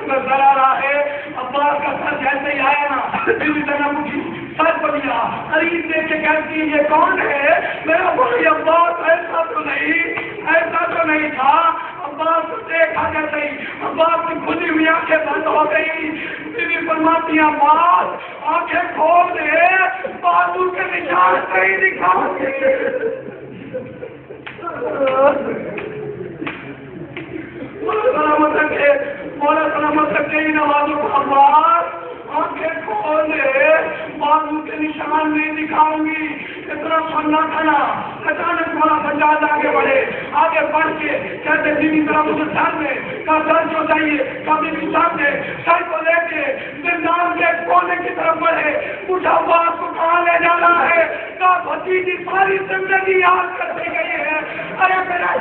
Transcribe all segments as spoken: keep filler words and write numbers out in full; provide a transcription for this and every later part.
नजर आ रहा है। अब्बास का सर जैसे ही आया ना, बीवी जनाब उठी, सर बनिया, करीब देख के कहती ये कौन है? मेरा भाई अब्बास, ऐसा तो नहीं, ऐसा तो नहीं था। अब्बास को देखा जैसे ही अब्बास की खुली हुई आंखें बंद हो गई। बीवी फरमाती है अब्बास आंखें खोल दे, बाजू के निशान कहीं दिखाओगे। सलामत रखे, मौला सलामत रखे इन आवाजों को। अब्बास आंखें खोल दे, बाजू के निशान नहीं दिखाऊंगी। इतना सुनना था ना। अचानक मौला सज्जाद आगे बढ़े, आगे बढ़ के कहते बीवी तरह मुझे सर में का सर जो चाहिए, कभी भी सामने सर को लेके जिंदान के कोने की तरफ बढ़े। पूछा अब्बास को कहाँ ले जाना है? का भतीजी सारी जिंदगी याद करते गई है। अरे मेरा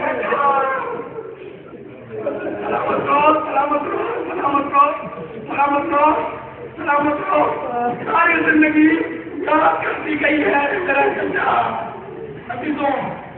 सलामत रहो, सलामत रहो, सलामत रहो, सलामत रहो, सलामत रहो। सारी जिंदगी याद करती गई है मेरा चचा। अजीजों,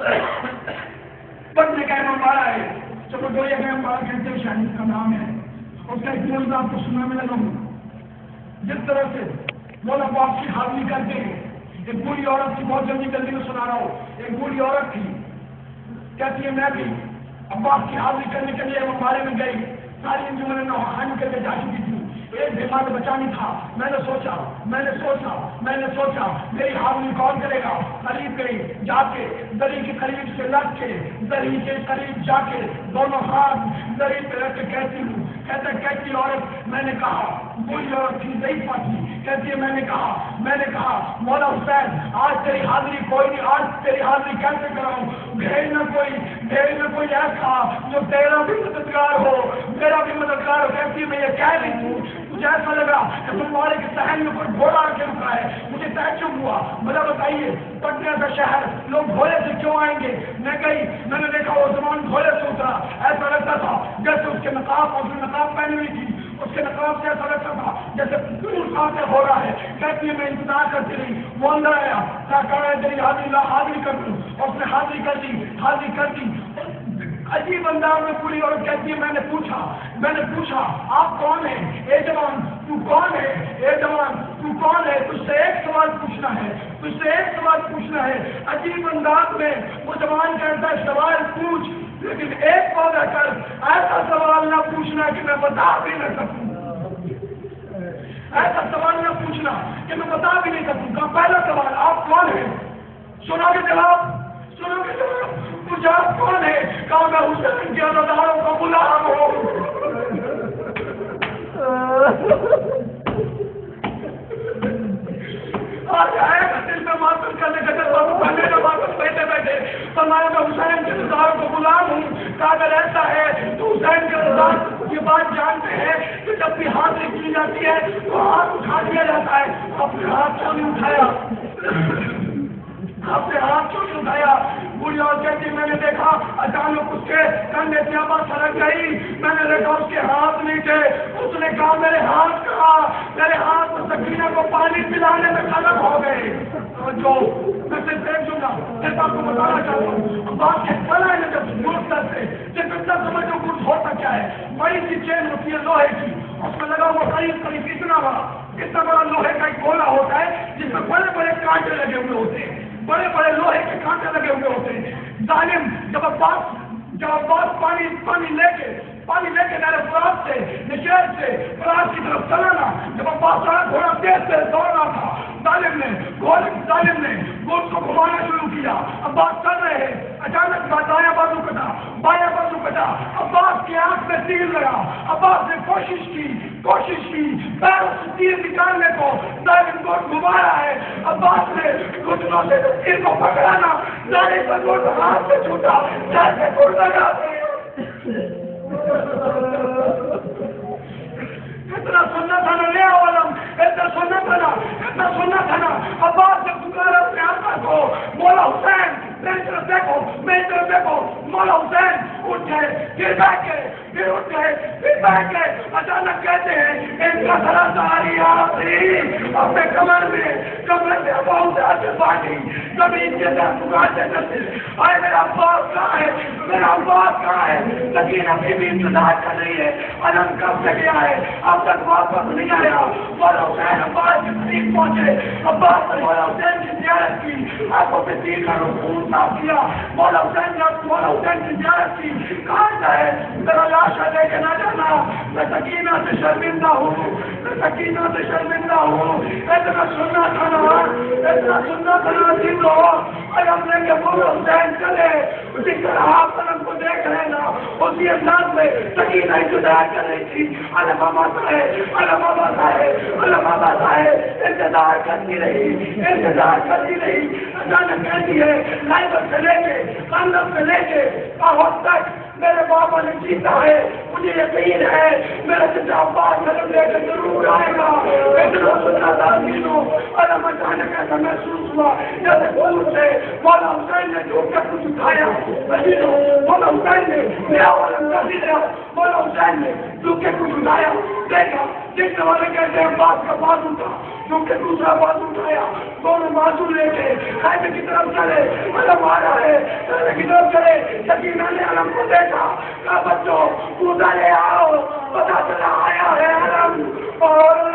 पढ़ने का इमाम बाड़ा है, चलो दो ये इमाम बाड़ा कहते हैं, शाहिद का नाम है। उसका एक मौजूद आपको सुनाने लगा हूँ। जिस तरह से मौला बाप की हाजिरी करके एक बूढ़ी औरत की, बहुत जल्दी जल्दी में सुना रहा हूँ। एक बूढ़ी औरत थी, कहती है मैं भी अब्बास की हाजिरी करने के लिए अम्बारे में गई। सारी अंजुमन नौहानी करके जा चुकी थी, एक बीमार बचा नहीं था। मैंने सोचा मैंने सोचा मैंने सोचा मेरी हाजिरी कौन करेगा? करीब गई, जाके दरी के करीब से लग के दरी के करीब जाके दोनों हाथ दरी पे रख के कहती हूँ, कहते कहती औरत, मैंने कहा, बूढ़ी औरत थी, नहीं पाती, कहती है मैंने कहा मैंने कहा मौला हुसैन आज तेरी हाजिरी कोई नहीं, आज तेरी हाजिरी कैसे कराऊं? भेज न कोई भेज न कोई ऐसा जो तेरा भी मददगार हो, मेरा भी मददगार हो। कहती मैं ये कह रही हूँ, मुझे ऐसा लगा कि तुम्हारे के सहन में कोई घोड़ा आके रुका है। मुझे तैजुब हुआ, मुझे बताइए पटना का शहर लोग घोड़े से क्यों आएंगे? मैं गई, मैंने देखा वो जवान घोड़े से उतरा, ऐसा लगता था जैसे उसके नकाब और उसने नकाब पहनी हुई थी, उसके नकाब से ऐसा लगता था जैसे दूर से हो रहा है। कहती है मैं इंतजार करती रही, वो अंदर आया, तेरी हाजिरी हाजिरी कर दूं, और उसने हाजिरी कर दी, हाजिरी कर दी। अजीब अंदाज में पूरी औरत कहती है मैंने पूछा मैंने पूछा आप कौन है? ए जवान तू कौन है? ए जवान तू कौन है? तुझसे एक सवाल पूछना है, तुझसे एक सवाल पूछना है। अजीब अंदाज में वो जवान कहता है सवाल पूछ, लेकिन एक वादा कर, ऐसा सवाल ना पूछना कि मैं बता भी न सकूं, ऐसा सवाल न पूछना कि मैं बता भी नहीं सकूंगा। पहला सवाल आप कौन है? सुनोगे जवाब? सुनोगे जवाब? पूछा आप कौन है? कहा मैं हुसैन के अज़ादारों का गुलाम हूँ। आज आएगा दिल में मातम करने का जज्बा, पहले का मातम बैठे बैठे फरमाया मैं हुसैन के अज़ादारों का गुलाम हूँ। कहा अगर ऐसा है तो हुसैन के अज़ादार ये बात जानते हैं कि जब भी हाजिरी की जाती है तो हाथ उठा दिया जाता है। अपने हाथ क्यों नहीं उठाया? अपने हाथ क्यों नहीं उठाया? बूढ़ी औरत कहती मैंने देखा अचानक उसके कंधे से आवाज सड़क गई, मैंने देखा उसके हाथ नहीं थे। उसने कहा मेरे हाथ कहा, मेरे हाथ में सकीना को पानी पिलाने में खत्म हो गए। जो मैं सिर्फ देख दूंगा, सिर्फ आपको बताना चाहता हूँ बात के फला है जब गुर्द से सिर्फ इतना समझो गुर्द होता क्या है। बड़ी सी चेन होती है लोहे की, उसमें लगा हुआ करीब करीब इतना बड़ा इतना बड़ा लोहे का एक गोला होता है जिसमें बड़े बड़े कांटे लगे हुए होते हैं, बड़े बड़े लोहे के कांटे लगे हुए होते हैं। जालिम जब अब्बास जब अब्बास पानी पानी लेके पानी लेके मेरे फराज से निशेर से फराज की तरफ चला ना, जब अब्बास चला घोड़ा तेज से दौड़ रहा था, जालिम ने घोड़े जालिम ने गोद को घुमाना शुरू किया। अब्बास चल रहे हैं, अचानक दाया बाजू कटा, बाया बाजू कटा, अब्बास की आंख में तीर लगा। अब्बास ने कोशिश की कोशिश की पैरों से तीर निकालने को, जालिम गोद घुमा रहा है। अब्बास ने घुटनों से तीर को पकड़ा ना, जालिम का गोद हाथ से छूटा, जैसे घुट लगा। इतना सुनना था ना ले आलम, इतना सुनना था ना इतना सुनना था ना। अब्बास जब पुकारा अपने आका को, मौला हुसैन मेरी तरफ देखो, मेरी तरफ देखो, मौला हुसैन उठ गए, गिर बैठ गए। پھر اٹھ گئے پھر بیٹھ گئے. اچانک کہتے ہیں ان کا سرا ساری آتی اپنے کمر میں کمر میں بہت سے پانی کبھی ان کے در پکارتے کرتے آئے میرا باپ کہاں ہے میرا باپ کہاں ہے. لیکن ابھی بھی انتظار کر رہی ہے. علم کب سے گیا ہے اب تک واپس نہیں آیا. مولا حسین عباس کے قریب پہنچے. عباس نے مولا حسین کی زیارت کی. آنکھوں پہ تیر کا رسول صاف کیا. مولا حسین نے مولا حسین کی زیارت کی. کہا جائے میرا لاشا لے کے نہ جانا. میں سکینہ سے شرمندہ ہوں میں سکینہ سے شرمندہ ہوں. اتنا سننا تھا نا اتنا سننا تھا نا دن ہو علم لے کے مولا حسین چلے. اسی طرح آپ علم کو دیکھ رہے نا اسی انداز میں سکینہ انتظار کر رہی تھی. علم آباد ہے علم آباد ہے علم آباد ہے انتظار کرتی رہی انتظار کرتی رہی. اچانک کہتی ہے لائبر سے لے کے کاندم سے لے کے آہت تک میرے بابا نے جیتا ہے. مجھے یقین ہے میرا چچا عباس علم لے کے ضرور آئے گا. اتنا سننا تھا دینوں. علم اچانک ایسا محسوس ہوا جیسے دور سے مولا حسین نے جو کر کچھ اٹھایا. مولا حسین نے میرا علم کر دیا. مولا حسین نے جو کہ کچھ اٹھایا دیکھا دیکھنے والے کہتے ہیں عباس کا بازو تھا جو کہ دوسرا بازو اٹھایا. دونوں بازو لے کے خیمے کی طرف چلے. علم آ رہا ہے خیمے کی طرف چلے. سکینہ نے علم کو دیکھا کہا بچوں کودا لے آؤ پتا چلا آیا ہے علم اور